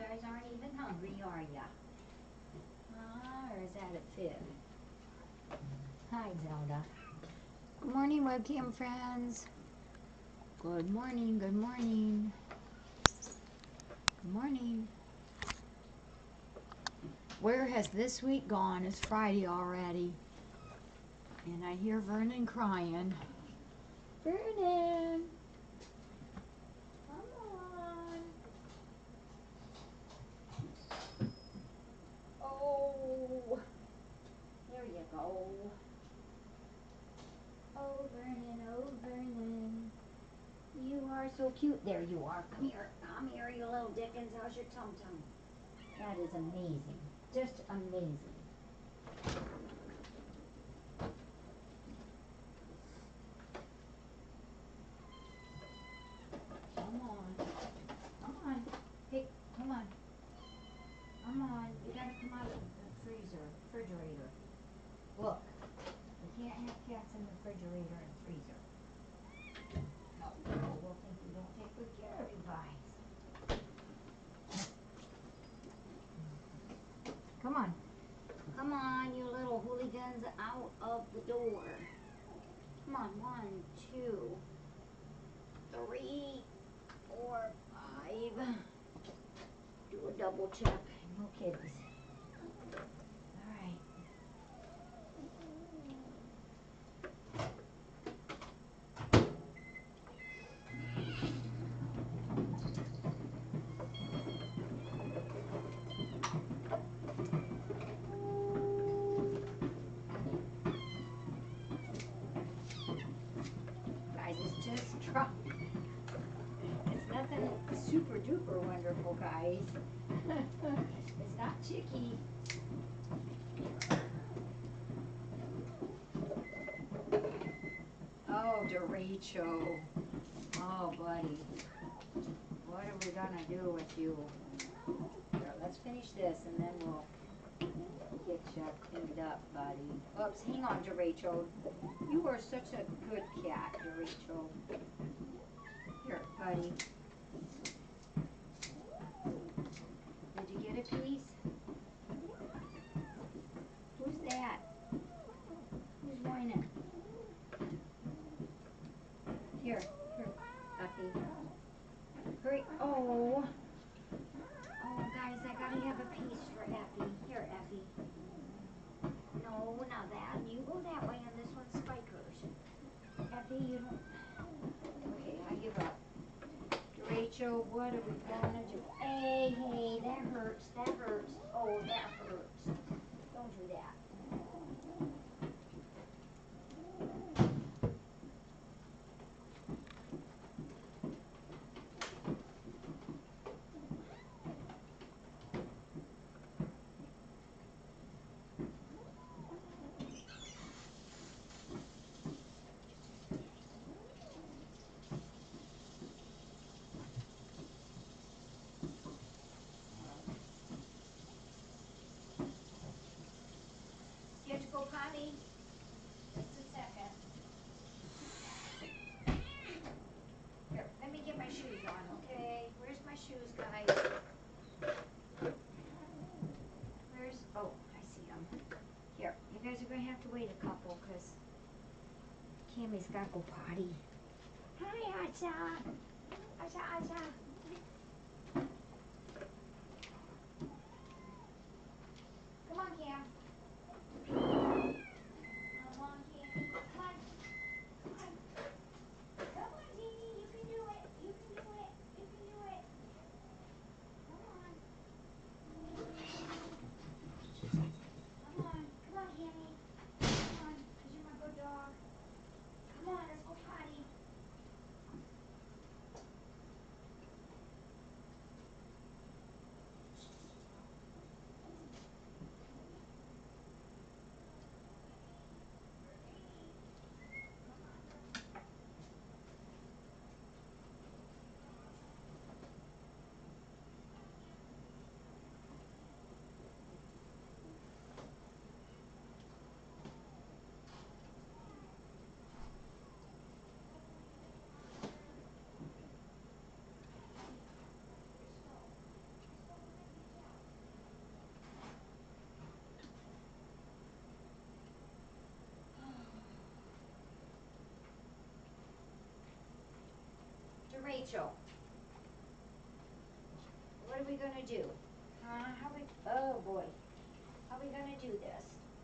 guys aren't even hungry, are ya? Or is that a fib? Hi, Zelda. Good morning, webcam friends. Good morning, good morning. Good morning. Where has this week gone? It's Friday already. And I hear Vernon crying. Vernon! Come on. Oh, there you go. Oh, Vernon, oh, Vernon. You are so cute. There you are. Come here, you little Dickens. How's your tum-tum? That is amazing. Just amazing. Come on. Come on. Hey, come on. Come on. You gotta come out of the refrigerator. Look. We can't have cats in the refrigerator and freezer. No, we'll think we don't take good care of you guys. Come on. Come on, you little hooligans, out of the door. Come on, 1, 2, 3, 4, 5. Do a double check. No kitties. All right. Guys, it's just try. It's nothing super duper wonderful, guys. It's not chicky. Oh, derecho. Oh, buddy. What are we gonna do with you? Here, let's finish this and then we'll get you cleaned up, buddy. Oops, hang on, derecho. You are such a good cat, derecho. Here, buddy. Did you get a piece? Who's that? Who's whining? Here, Effie. Hurry. Oh. Oh, guys, I gotta have a piece for Effie. Here, Effie. No, now that. You go that way and this one's Spikers. Effie, you don't. Okay, I give up. Rachel, what are we gonna do? Hey, that hurts. That hurts. Oh, that hurts. Don't do that. You have to go potty? Just a second. Here, let me get my shoes on, okay? Where's my shoes, guys? Oh, I see them. Here, you guys are going to have to wait a couple because Cammie's got to go potty. Hi, Asha. Asha. Come on, Cam. Come on, Cammie. Come on. Come on, Jeannie. You can do it. You can do it. You can do it. Come on. Come on. Come on, Cammie. Come on, because you're my good dog. Come on, let's go potty. Rachel. What are we gonna do? Oh boy. How are we gonna do this?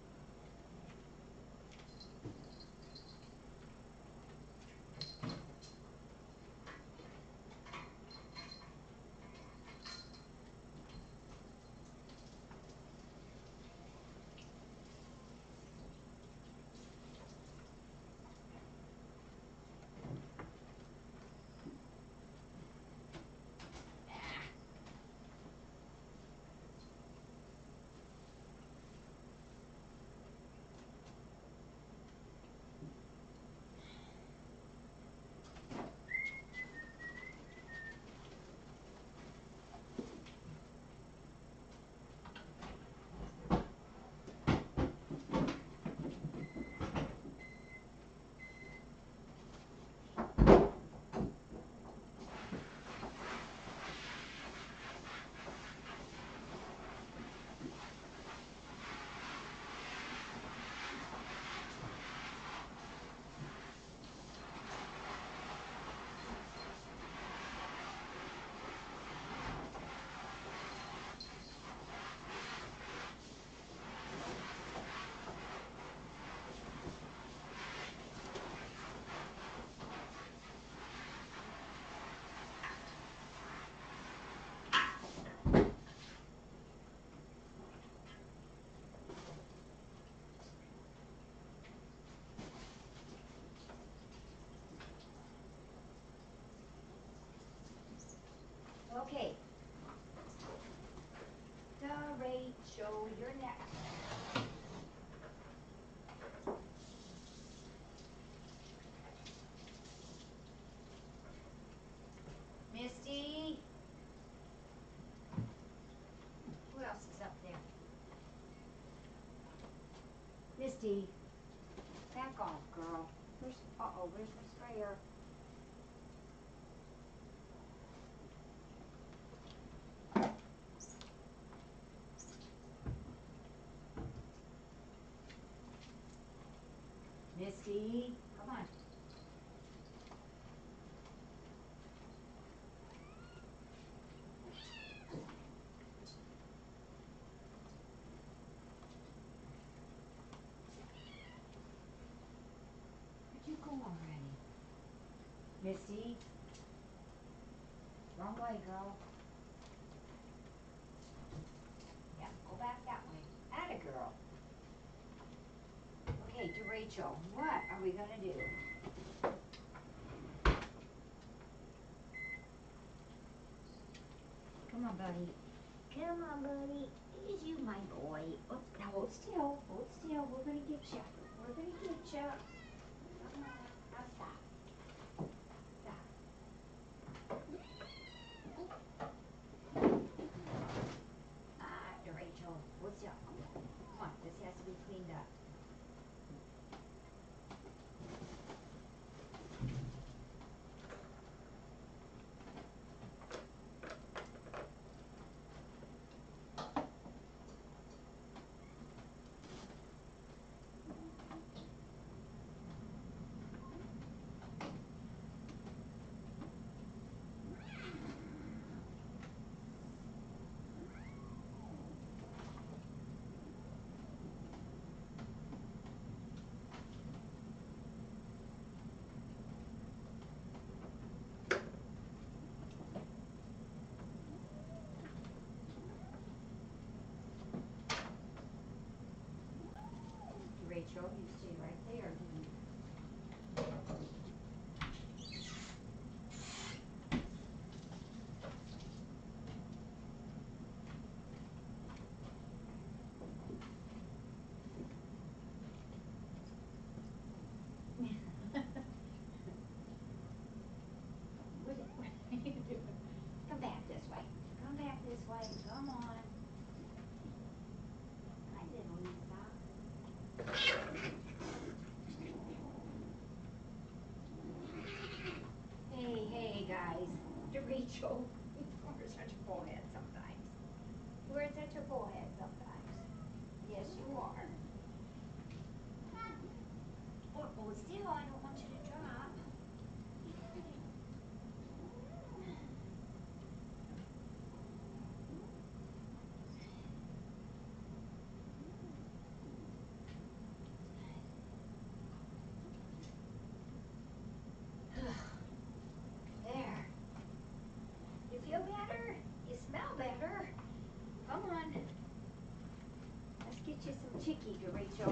Okay. Rachel, you're next. Misty. Who else is up there? Misty. Back off, girl. Where's my sprayer? Misty, come on. Where'd you go already? Misty? Wrong way, girl. Yeah, go back that way. Atta girl. Okay, to Rachel. What are we gonna do? Come on, buddy. Come on, buddy. Is you my boy? Oh, now hold still. Hold still. We're gonna get you. We're gonna get you. Come on. Now stop. Stop. Rachel. Hold still. Come on. This has to be cleaned up. Rachel, you stay right there. What are you doing? Come back this way. Come back this way. Come on. Hi, little Lisa. Hey, guys. To Rachel. We're such a bullhead sometimes. We're such a bullhead sometimes. Yes, you are. Oh, still, I don't want you to drop. Chicky, Rachel.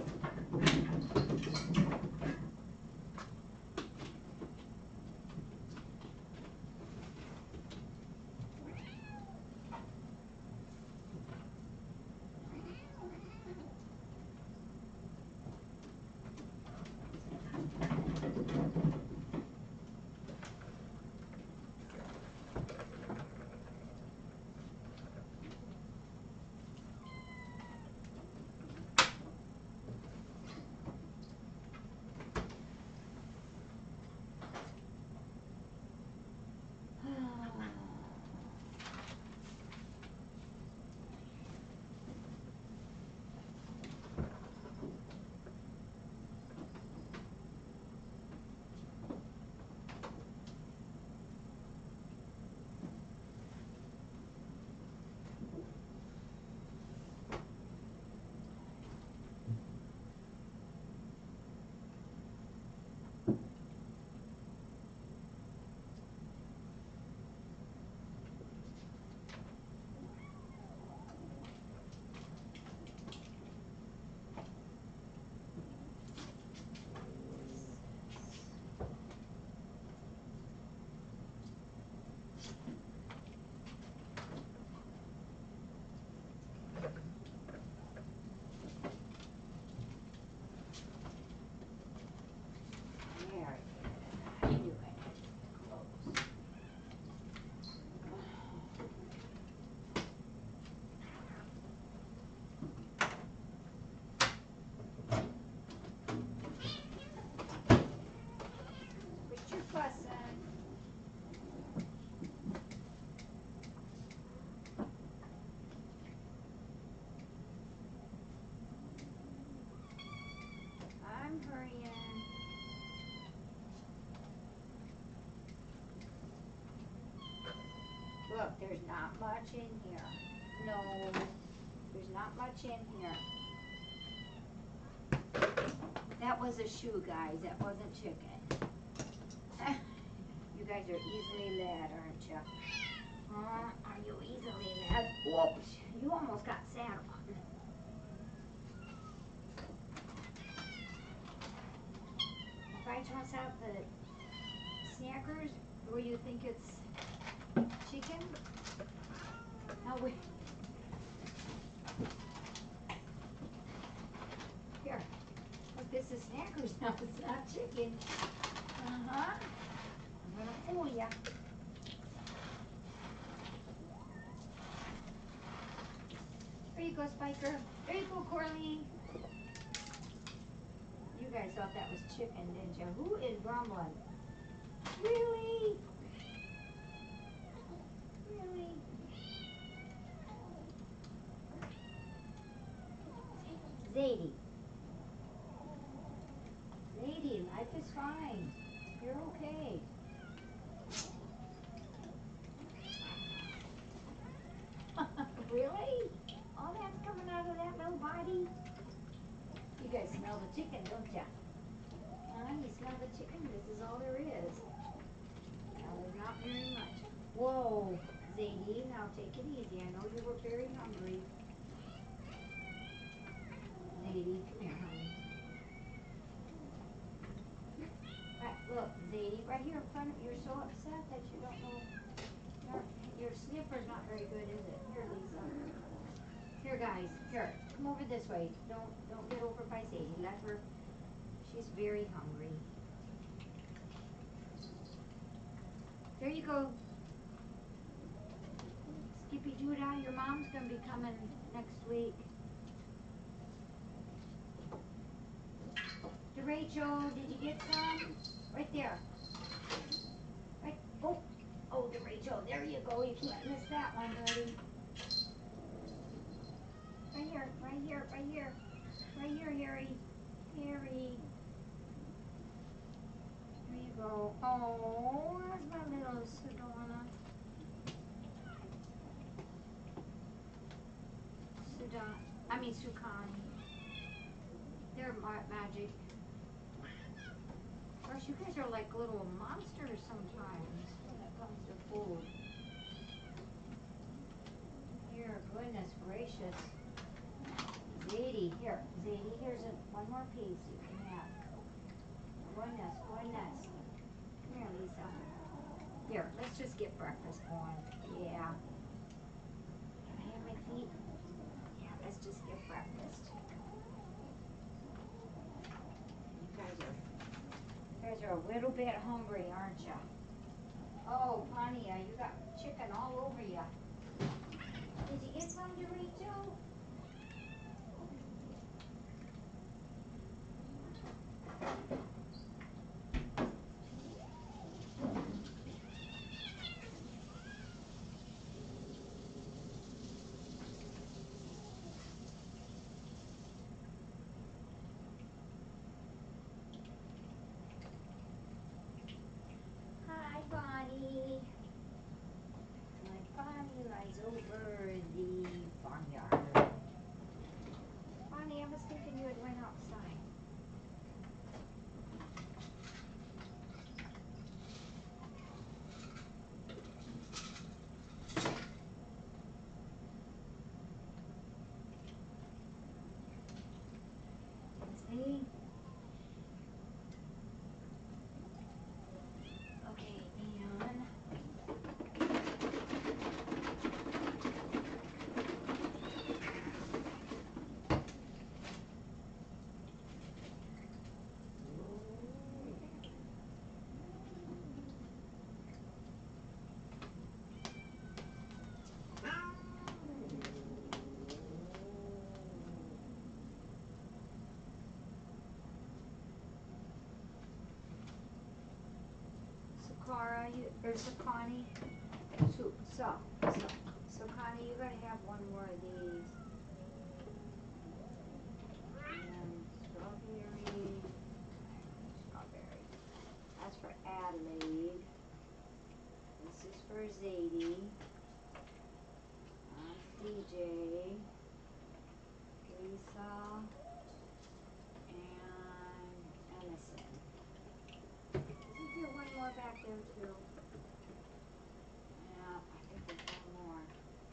I'm hurrying. Look, there's not much in here. No, there's not much in here. That was a shoe, guys. That wasn't chicken. You guys are easily led, aren't you? Are you easily led? Whoops, you almost got sat on. If I toss out the snackers, will you think it's chicken? No, wait. Here. Look, this is snackers now. It's not chicken. Uh-huh. I'm gonna fool ya. There you go, Spiker. There you go, Corley. You guys thought that was chicken, didn't you? Who is grumbling? Really? Really? Zadie. Zadie, life is fine. You're okay. Really? All that's coming out of that little body? You guys smell the chicken, don't ya? Huh? You smell the chicken? This is all there is. Now, there's not very much. Whoa, Zadie, now take it easy. I know you were very hungry. Zadie, come here, honey. Right, look, Zadie, right here in front of you. You're so upset that you don't know. Your sniffer's not very good, is it? Here, Lisa. Here, guys. Here, come over this way. Don't get over by Zadie. Let her. She's very hungry. There you go. Skippy Doodah, your mom's gonna be coming next week. To Rachel, did you get some? Right there. Right. Oh, to Rachel. There you go. You can't miss that one, buddy. Right here, right here, right here. Right here, Harry. Harry. There you go. Oh, that's my little Sedona. Sukani. They're magic. Gosh, you guys are like little monsters sometimes when it comes to food. Here, goodness gracious. Zadie. Zadie, here. Zadie, here's one more piece you can have. Goodness, goodness. Come here, Lisa. Here, let's just get breakfast going. Yeah. Can I have my feet? Yeah, let's just get breakfast. You guys are a little bit hungry, aren't you? Oh, Pontia, you got chicken all over you. Did you get some to eat too? Hi, Bonnie. My Bonnie lies over the barnyard. Bonnie, I was thinking you had went outside. See? Okay, and Sakara, Sakani, Sakani, you gotta have one more of these. And strawberry. That's for Adelaide. This is for Zadie. DJ, Lisa, and Emerson. Isn't there one more back there too? Yeah, I think there's one more.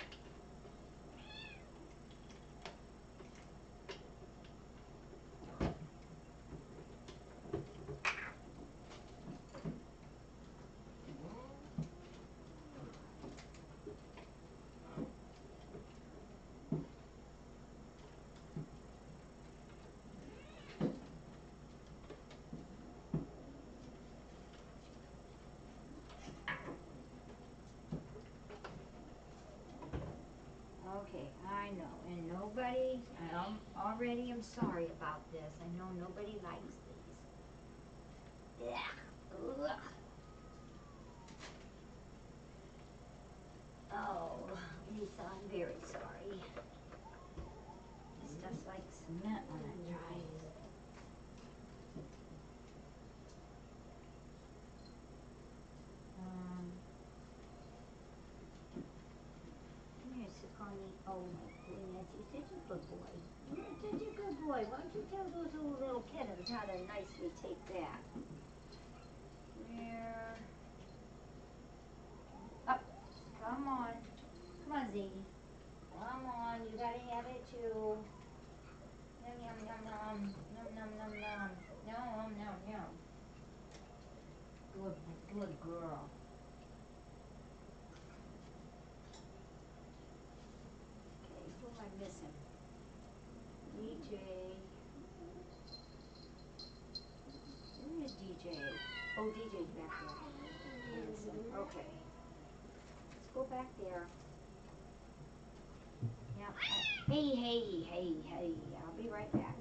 Okay, I know, and nobody, already am sorry about this. I know nobody likes these. Yeah. Ugh. Oh, Lisa, I'm very sorry. This stuff's like cement when it dries. Come here, Sakani. Oh my goodness, you're such a good boy. You're such a good boy. Why don't you tell those little kittens how to nicely take that? Where? Up. Come on. Come on, Zadie. Come on, you gotta have it too. Yum, yum, yum, yum. Num, num, num, num. Yum, yum, yum. Good girl. Okay, who am I missing? DJ. Where is DJ? Oh, DJ's back there. Listen, okay. Let's go back there. Yep. Hey, hey, hey, hey. I'll be right back.